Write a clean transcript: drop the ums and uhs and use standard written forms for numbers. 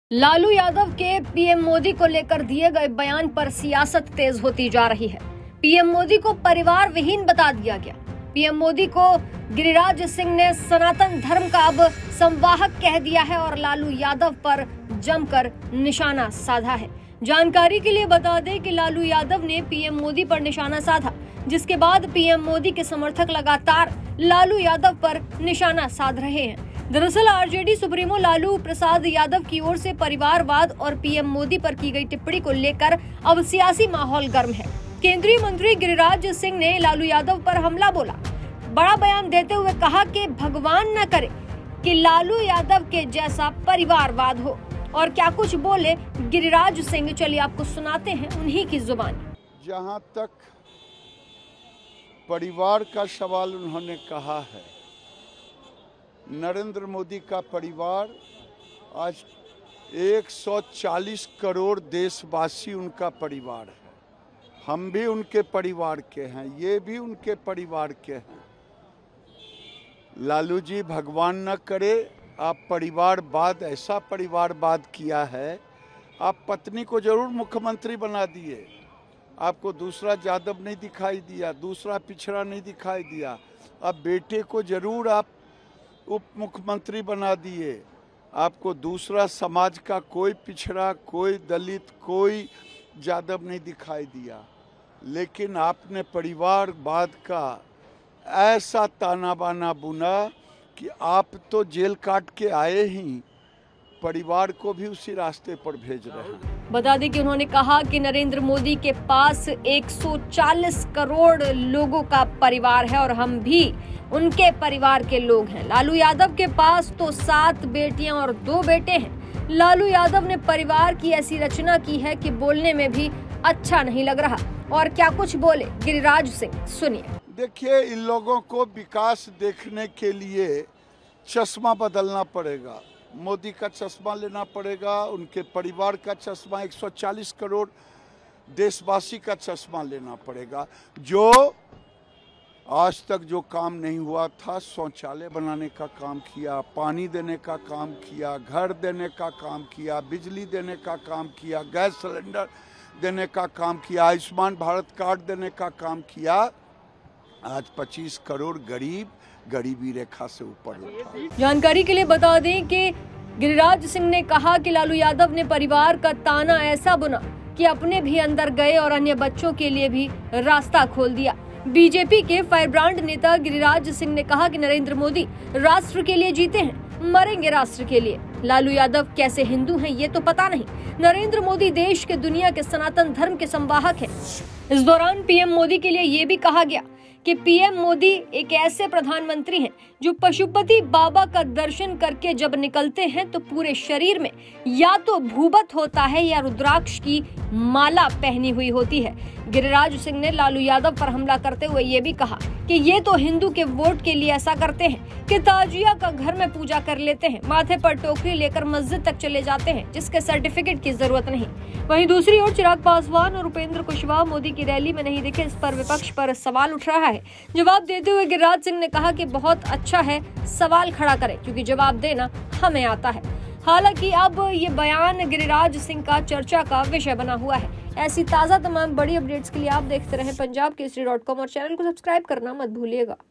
लालू यादव के पीएम मोदी को लेकर दिए गए बयान पर सियासत तेज होती जा रही है। पीएम मोदी को परिवार विहीन बता दिया गया। पीएम मोदी को गिरिराज सिंह ने सनातन धर्म का अब संवाहक कह दिया है और लालू यादव पर जमकर निशाना साधा है। जानकारी के लिए बता दें कि लालू यादव ने पीएम मोदी पर निशाना साधा, जिसके बाद पीएम मोदी के समर्थक लगातार लालू यादव पर निशाना साध रहे हैं। दरअसल आरजेडी सुप्रीमो लालू प्रसाद यादव की ओर से परिवारवाद और पीएम मोदी पर की गई टिप्पणी को लेकर अब सियासी माहौल गर्म है। केंद्रीय मंत्री गिरिराज सिंह ने लालू यादव पर हमला बोला। बड़ा बयान देते हुए कहा कि भगवान न करे कि लालू यादव के जैसा परिवारवाद हो। और क्या कुछ बोले गिरिराज सिंह, चलिए आपको सुनाते हैं उन्हीं की जुबान। जहां तक परिवार का सवाल उन्होंने कहा है, नरेंद्र मोदी का परिवार आज 140 करोड़ देशवासी उनका परिवार है। हम भी उनके परिवार के हैं, ये भी उनके परिवार के हैं। लालू जी, भगवान न करे आप परिवारवाद, ऐसा परिवारवाद किया है, आप पत्नी को जरूर मुख्यमंत्री बना दिए, आपको दूसरा यादव नहीं दिखाई दिया, दूसरा पिछड़ा नहीं दिखाई दिया। अब बेटे को जरूर आप उप मुख्यमंत्री बना दिए, आपको दूसरा समाज का कोई पिछड़ा, कोई दलित, कोई यादव नहीं दिखाई दिया। लेकिन आपने परिवारवाद का ऐसा ताना बाना बुना कि आप तो जेल काट के आए ही परिवार को भी उसी रास्ते पर भेज रहे हैं। बता दें कि उन्होंने कहा कि नरेंद्र मोदी के पास 140 करोड़ लोगों का परिवार है और हम भी उनके परिवार के लोग हैं। लालू यादव के पास तो 7 बेटियां और 2 बेटे हैं। लालू यादव ने परिवार की ऐसी रचना की है कि बोलने में भी अच्छा नहीं लग रहा। और क्या कुछ बोले गिरिराज सिंह, सुनिए। देखिए, इन लोगों को विकास देखने के लिए चश्मा बदलना पड़ेगा। मोदी का चश्मा लेना पड़ेगा, उनके परिवार का चश्मा, 140 करोड़ देशवासी का चश्मा लेना पड़ेगा। जो आज तक जो काम नहीं हुआ था, शौचालय बनाने का काम किया, पानी देने का काम किया, घर देने का काम किया, बिजली देने का काम किया, गैस सिलेंडर देने का काम किया, आयुष्मान भारत कार्ड देने का काम किया। आज 25 करोड़ गरीब गरीबी रेखा से ऊपर उठा। जानकारी के लिए बता दें कि गिरिराज सिंह ने कहा कि लालू यादव ने परिवार का ताना ऐसा बुना कि अपने भी अंदर गए और अन्य बच्चों के लिए भी रास्ता खोल दिया। बीजेपी के फायरब्रांड नेता गिरिराज सिंह ने कहा कि नरेंद्र मोदी राष्ट्र के लिए जीते हैं, मरेंगे राष्ट्र के लिए। लालू यादव कैसे हिंदू हैं ये तो पता नहीं। नरेंद्र मोदी देश के, दुनिया के सनातन धर्म के संवाहक हैं। इस दौरान पीएम मोदी के लिए ये भी कहा गया कि पीएम मोदी एक ऐसे प्रधानमंत्री हैं जो पशुपति बाबा का दर्शन करके जब निकलते हैं तो पूरे शरीर में या तो भूबत होता है या रुद्राक्ष की माला पहनी हुई होती है। गिरिराज सिंह ने लालू यादव पर हमला करते हुए ये भी कहा कि ये तो हिंदू के वोट के लिए ऐसा करते हैं कि ताजिया का घर में पूजा कर लेते हैं, माथे पर टोकरी लेकर मस्जिद तक चले जाते हैं, जिसके सर्टिफिकेट की जरूरत नहीं। वहीं दूसरी ओर चिराग पासवान और उपेंद्र कुशवाहा मोदी की रैली में नहीं दिखे। इस पर विपक्ष पर सवाल उठ रहा है। जवाब देते हुए गिरिराज सिंह ने कहा कि बहुत अच्छा है सवाल खड़ा करें, क्योंकि जवाब देना हमें आता है। हालांकि अब ये बयान गिरिराज सिंह का चर्चा का विषय बना हुआ है। ऐसी ताज़ा तमाम बड़ी अपडेट्स के लिए आप देखते रहें पंजाब केसरी.com और चैनल को सब्सक्राइब करना मत भूलिएगा।